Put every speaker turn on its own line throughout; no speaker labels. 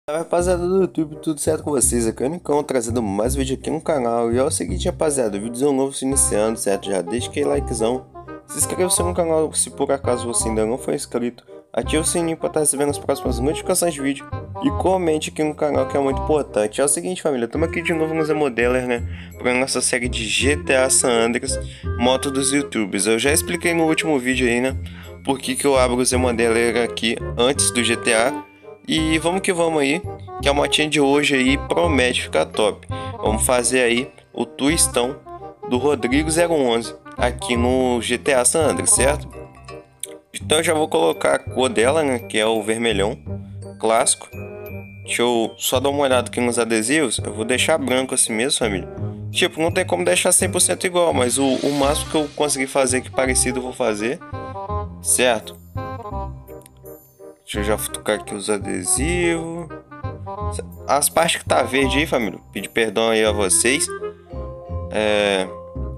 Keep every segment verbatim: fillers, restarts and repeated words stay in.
Fala, rapaziada do YouTube, tudo certo com vocês? Aqui é o Nicão, trazendo mais vídeo aqui no canal. E é o seguinte, rapaziada, vídeo novo se iniciando, certo? Já deixa aquele likezão, se inscreva no canal se por acaso você ainda não for inscrito, ative o sininho para estar recebendo as próximas notificações de vídeo e comente aqui no canal, que é muito importante. É o seguinte, família, estamos aqui de novo no Zemodeler, né? Para nossa série de G T A San Andreas, moto dos YouTubers. Eu já expliquei no último vídeo aí, né? Por que que eu abro o Zemodeler aqui antes do G T A. E vamos que vamos aí, que a motinha de hoje aí promete ficar top. Vamos fazer aí o twistão do Rodrigo zero onze aqui no G T A San Andreas, certo? Então eu já vou colocar a cor dela, né, que é o vermelhão clássico. Deixa eu só dar uma olhada aqui nos adesivos. Eu vou deixar branco assim mesmo, família. Tipo, não tem como deixar cem por cento igual, mas o, o máximo que eu conseguir fazer aqui parecido eu vou fazer, certo? Deixa eu já futucar aqui os adesivos. As partes que tá verde aí, família, pedir perdão aí a vocês. É...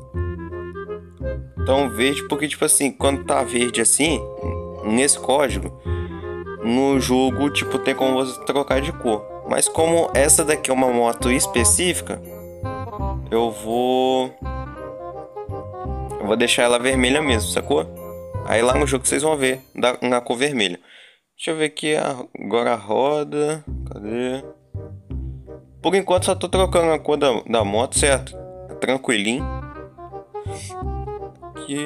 Tão verde porque, tipo assim, quando tá verde assim, nesse código, no jogo, tipo, tem como você trocar de cor. Mas como essa daqui é uma moto específica, eu vou... Eu vou deixar ela vermelha mesmo, sacou? Aí lá no jogo vocês vão ver na cor vermelha. Deixa eu ver aqui agora a roda. Cadê? Por enquanto só tô trocando a cor da, da moto, certo? Tranquilinho. Aqui.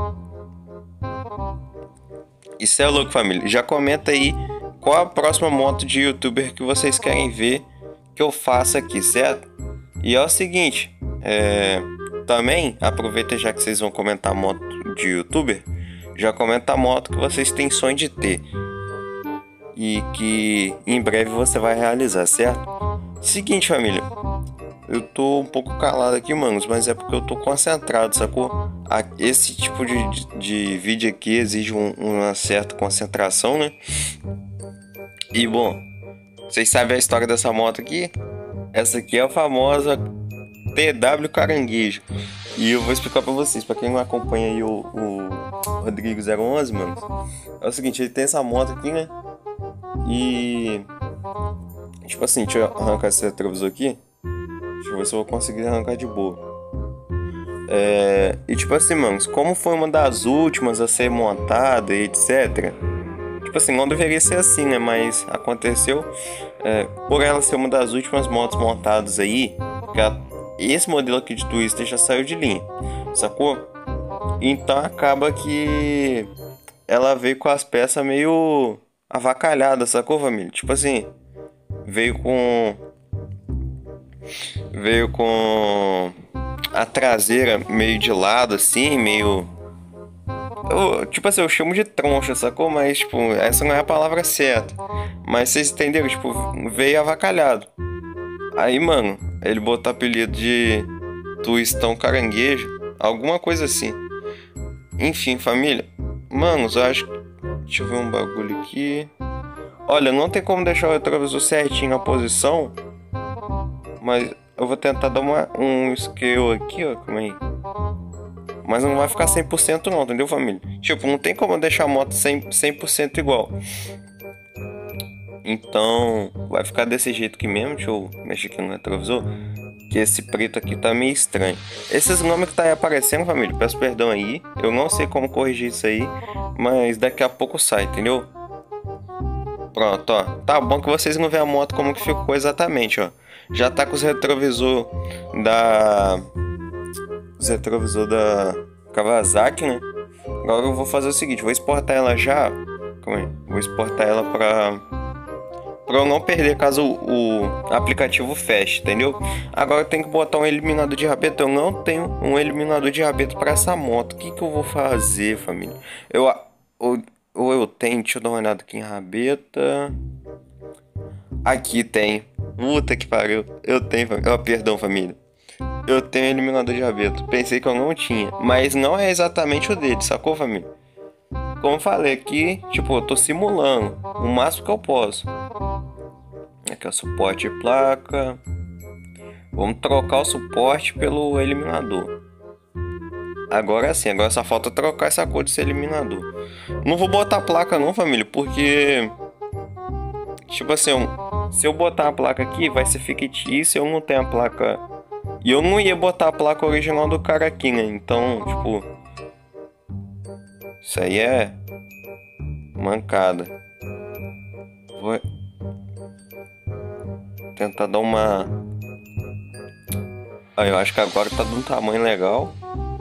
Isso é louco, família. Já comenta aí qual a próxima moto de youtuber que vocês querem ver que eu faça aqui, certo? E é o seguinte, é... também aproveita, já que vocês vão comentar moto de youtuber, já comenta a moto que vocês têm sonho de ter e que em breve você vai realizar, certo? Seguinte, família, eu tô um pouco calado aqui, manos, mas é porque eu tô concentrado, sacou? Esse tipo de, de, de vídeo aqui exige um, uma certa concentração, né? E bom, vocês sabem a história dessa moto aqui? Essa aqui é a famosa T W Caranguejo. E eu vou explicar pra vocês, pra quem não acompanha aí o, o Rodrigo zero onze, mano. É o seguinte, ele tem essa moto aqui, né? E tipo assim, deixa eu arrancar esse retrovisor aqui. Deixa eu ver se eu vou conseguir arrancar de boa. É, e tipo assim, mano, como foi uma das últimas a ser montada e etc. Tipo assim, não deveria ser assim, né? Mas aconteceu. É, por ela ser uma das últimas motos montadas aí, porque a, esse modelo aqui de Twister já saiu de linha, sacou? Então acaba que ela veio com as peças meio avacalhada, sacou, família? Tipo assim, veio com veio com a traseira meio de lado assim, meio eu, tipo assim, eu chamo de troncha, sacou? Mas tipo, essa não é a palavra certa. Mas vocês entenderam, tipo, veio avacalhado. Aí, mano, ele botou apelido de Twistão Caranguejo, alguma coisa assim. Enfim, família, manos, eu acho que... Deixa eu ver um bagulho aqui. Olha, não tem como deixar o retrovisor certinho na posição, mas eu vou tentar dar uma, um scale aqui, ó. Calma aí. Mas não vai ficar cem por cento não, entendeu, família? Tipo, não tem como deixar a moto cem por cento igual. Então, vai ficar desse jeito aqui mesmo. Deixa eu mexer aqui no retrovisor, que esse preto aqui tá meio estranho. Esses nomes que tá aí aparecendo, família, peço perdão aí. Eu não sei como corrigir isso aí, mas daqui a pouco sai, entendeu? Pronto, ó. Tá bom que vocês não veem a moto como que ficou exatamente, ó. Já tá com os retrovisor da... Os retrovisor da Kawasaki, né? Agora eu vou fazer o seguinte, vou exportar ela já. Calma aí. Vou exportar ela pra... Pra eu não perder caso o, o aplicativo feche, entendeu? Agora eu tenho que botar um eliminador de rabeta. Eu não tenho um eliminador de rabeta para essa moto. O que que eu vou fazer, família? Eu, ou, ou eu tenho, deixa eu dar uma olhada aqui em rabeta. Aqui tem. Puta que pariu. Eu tenho, oh, perdão, família. Eu tenho eliminador de rabeta. Pensei que eu não tinha, mas não é exatamente o dele, sacou, família? Como eu falei aqui, tipo, eu tô simulando o máximo que eu posso. Aqui é o suporte de placa. Vamos trocar o suporte pelo eliminador. Agora sim, agora só falta trocar essa cor desse eliminador. Não vou botar placa não, família, porque tipo assim, se eu botar a placa aqui, vai ser fictício, eu não tenho a placa... E eu não ia botar a placa original do cara aqui, né? Então, tipo... Isso aí é... mancada. Vou... tentar dar uma... Aí, eu acho que agora tá de um tamanho legal.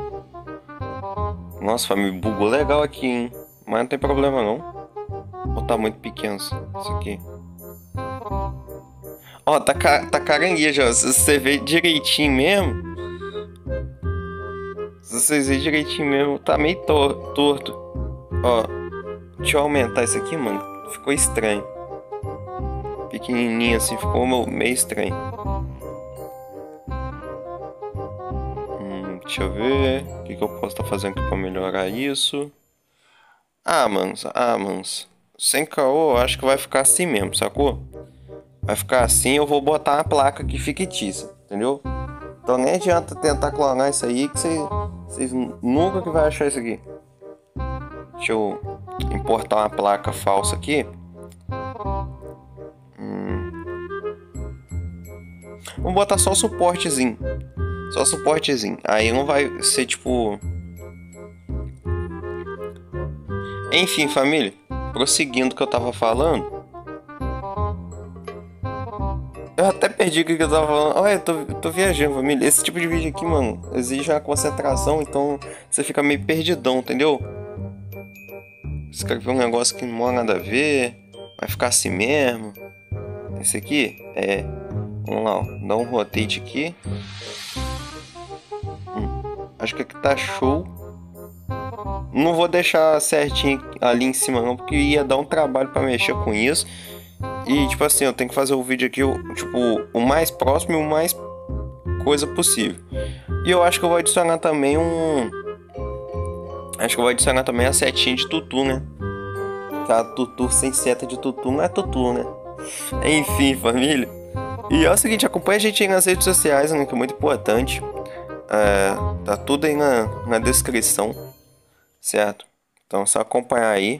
Nossa, me bugou legal aqui, hein? Mas não tem problema, não. Ou tá muito pequeno isso aqui? Ó, tá, ca tá caranguejo, ó. Se você vê direitinho mesmo... Se vocês verem direitinho mesmo, tá meio tor torto. Ó, deixa eu aumentar isso aqui, mano. Ficou estranho. Pequenininho assim, ficou meio estranho. Hum, deixa eu ver. O que, que eu posso estar tá fazendo aqui pra melhorar isso? Ah, manos, ah, manos. Sem caô, eu acho que vai ficar assim mesmo, sacou? Vai ficar assim, eu vou botar a placa aqui fictícia, entendeu? Então nem adianta tentar clonar isso aí, que vocês nunca que vai achar isso aqui. Deixa eu importar uma placa falsa aqui. Hum. Vamos botar só o suportezinho. Só o suportezinho. Aí não vai ser tipo... Enfim, família. Prosseguindo o que eu tava falando. Eu até perdi o que eu tava falando. Olha, eu tô, tô viajando, família. Esse tipo de vídeo aqui, mano, exige uma concentração, então você fica meio perdidão, entendeu? Escrever um negócio que não há nada a ver. Vai ficar assim mesmo. Esse aqui é... Vamos lá, ó. Dá um rotate aqui. Hum, acho que aqui tá show. Não vou deixar certinho ali em cima não, porque ia dar um trabalho pra mexer com isso. E tipo assim, eu tenho que fazer o vídeo aqui, tipo, o mais próximo e o mais coisa possível. E eu acho que eu vou adicionar também um... Acho que eu vou adicionar também a setinha de tutu, né? A tutu sem seta de tutu não é tutu, né? Enfim, família. E é o seguinte, acompanha a gente aí nas redes sociais, né? Que é muito importante. É, tá tudo aí na, na descrição. Certo? Então é só acompanhar aí.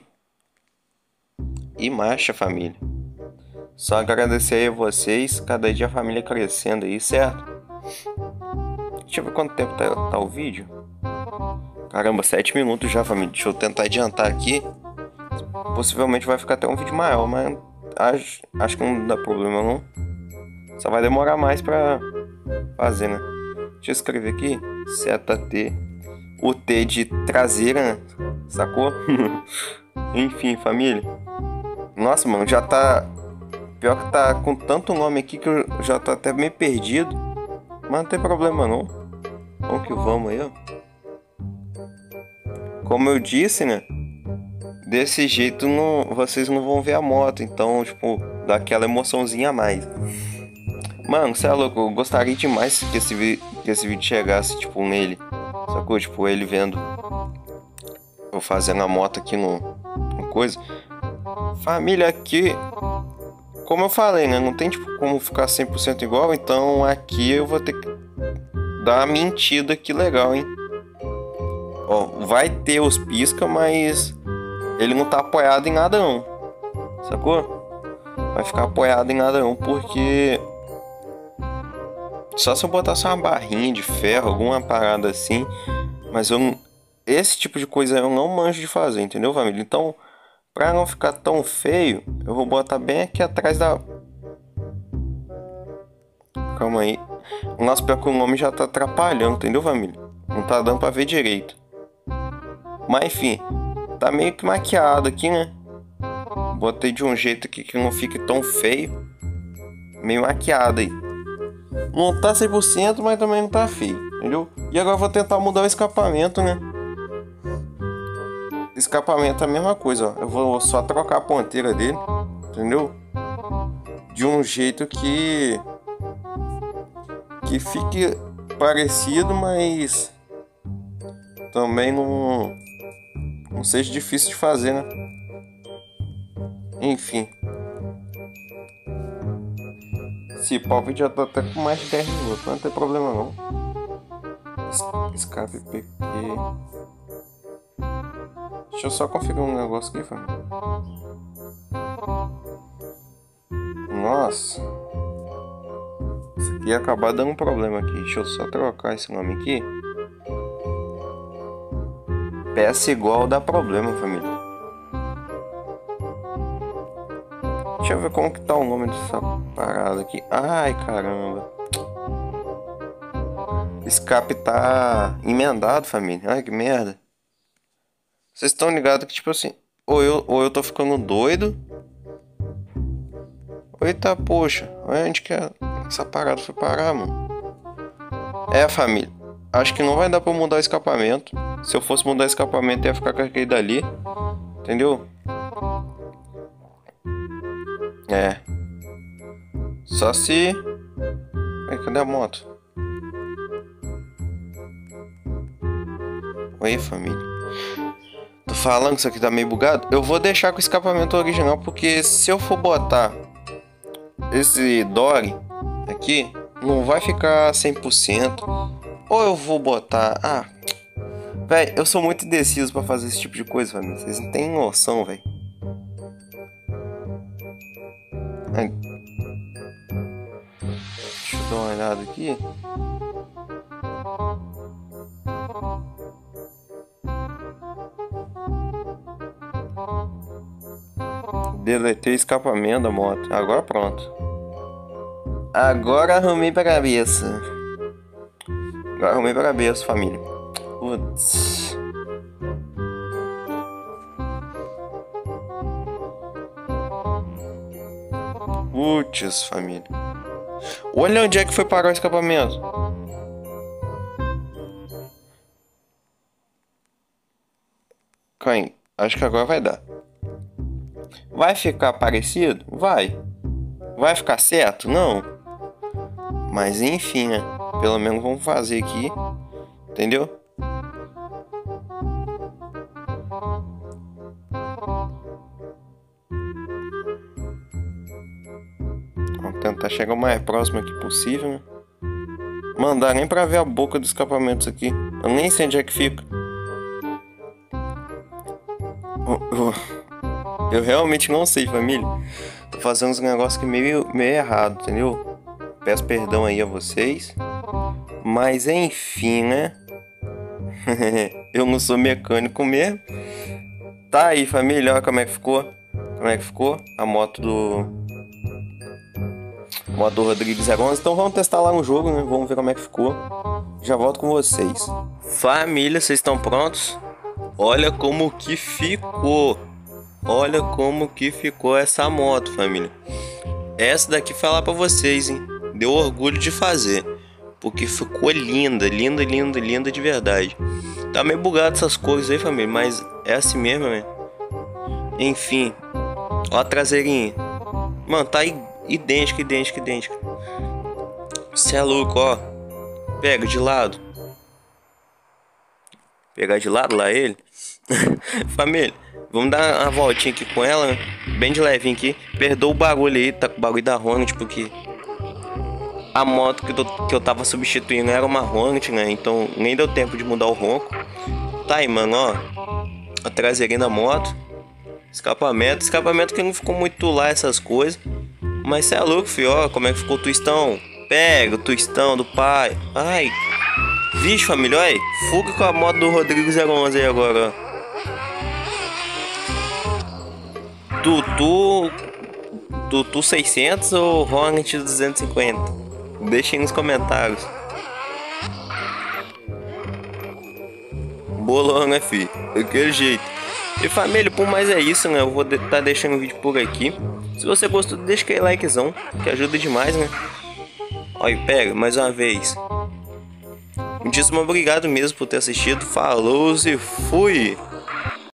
E marcha, família. Só agradecer aí a vocês. Cada dia a família crescendo aí, certo? Deixa eu ver quanto tempo tá, tá o vídeo. Caramba, sete minutos já, família. Deixa eu tentar adiantar aqui. Possivelmente vai ficar até um vídeo maior, mas acho, acho que não dá problema não. Só vai demorar mais pra fazer, né? Deixa eu escrever aqui. Seta T. O T de traseira, né? Sacou? Enfim, família. Nossa, mano, já tá... Pior que tá com tanto nome aqui que eu já tô até meio perdido. Mas não tem problema não. Vamos que vamos aí, ó. Como eu disse, né? Desse jeito não, vocês não vão ver a moto. Então, tipo, dá aquela emoçãozinha a mais. Mano, cê é louco. Eu gostaria demais que esse, que esse vídeo chegasse, tipo, nele. Sacou? Tipo, ele vendo eu fazendo a moto aqui no, no coisa. Família, aqui... Como eu falei, né? Não tem, tipo, como ficar cem por cento igual. Então, aqui eu vou ter que dar uma mentira aqui legal, hein? Ó, vai ter os pisca, mas... Ele não tá apoiado em nada, não. Sacou? Vai ficar apoiado em nada, não. Porque... Só se eu botasse uma barrinha de ferro, alguma parada assim. Mas eu não... Esse tipo de coisa eu não manjo de fazer, entendeu, família? Então... Pra não ficar tão feio, eu vou botar bem aqui atrás da... Calma aí. O nosso pior que o nome já tá atrapalhando, entendeu, família? Não tá dando pra ver direito. Mas enfim, tá meio que maquiado aqui, né? Botei de um jeito aqui que não fique tão feio. Meio maquiado aí. Não tá cem por cento, mas também não tá feio, entendeu? E agora eu vou tentar mudar o escapamento, né? Escapamento é a mesma coisa, ó. Eu vou só trocar a ponteira dele, entendeu? De um jeito que que fique parecido, mas também não não seja difícil de fazer, né? Enfim. Esse pau vídeo já tá até com mais de dez minutos, não tem problema não. Escape P Q. Deixa eu só configurar um negócio aqui, família. Nossa. Isso aqui ia acabar dando um problema aqui. Deixa eu só trocar esse nome aqui. Peça igual dá problema, família. Deixa eu ver como que tá o nome dessa parada aqui. Ai, caramba. Escape tá emendado, família. Ai, que merda. Vocês estão ligados que, tipo assim, ou eu, ou eu tô ficando doido. Eita, poxa. Olha onde que essa parada foi parar, mano. É, família. Acho que não vai dar pra mudar o escapamento. Se eu fosse mudar o escapamento, ia ficar com aquele dali. Entendeu? É. Só se... Ai, cadê a moto? Oi, família. Tô falando que isso aqui tá meio bugado. Eu vou deixar com o escapamento original, porque se eu for botar esse Dory aqui, não vai ficar cem por cento. Ou eu vou botar... Ah, véi, eu sou muito indeciso pra fazer esse tipo de coisa, família. Vocês não têm noção, velho. Deixa eu dar uma olhada aqui. Deletei o escapamento da moto. Agora pronto. Agora arrumei pra cabeça. Agora arrumei pra cabeça, família. Putz. Putz, família. Olha onde é que foi parar o escapamento. Caim, acho que agora vai dar. Vai ficar parecido? Vai. Vai ficar certo? Não. Mas enfim, né? Pelo menos vamos fazer aqui. Entendeu? Vamos tentar chegar o mais próximo aqui possível, né? Mano, dá nem pra ver a boca do escapamento isso aqui. Eu nem sei onde é que fica. Eu realmente não sei, família. Tô fazendo uns negócios que meio, meio errado, entendeu? Peço perdão aí a vocês. Mas enfim, né? Eu não sou mecânico mesmo. Tá aí, família, olha como é que ficou. Como é que ficou a moto do... moto do Rodrigo zero onze. Então vamos testar lá no jogo, né? Vamos ver como é que ficou. Já volto com vocês. Família, vocês estão prontos? Olha como que ficou. Olha como que ficou essa moto, família. Essa daqui falar pra vocês, hein? Deu orgulho de fazer. Porque ficou linda, linda, linda, linda de verdade. Tá meio bugado essas cores aí, família. Mas é assim mesmo, né? Enfim. Ó a traseirinha. Mano, tá idêntica, idêntica, idêntica. Cê é louco, ó. Pega de lado. Pegar de lado lá ele. Família, vamos dar uma voltinha aqui com ela, né? Bem de levinho aqui. Perdoa o bagulho aí, tá com o bagulho da Hornet, porque a moto que eu, que eu tava substituindo era uma Hornet, né? Então nem deu tempo de mudar o ronco. Tá aí, mano, ó. A traseirinha da moto. Escapamento. Escapamento que não ficou muito lá, essas coisas. Mas cê é louco, filho, ó. Como é que ficou o twistão? Pega o twistão do pai. Ai. Vixe, família, olha aí. Fuga com a moto do Rodrigo zero onze aí agora, ó. Tutu Tutu seiscentos ou Hornet duzentos e cinquenta? Deixem nos comentários. Bolão, né, filho? Daquele jeito. E família, por mais é isso, né? Eu vou estar tá deixando o vídeo por aqui. Se você gostou, deixa aquele likezão, que ajuda demais, né? Olha, pega mais uma vez. Muitíssimo obrigado mesmo por ter assistido. Falou e fui!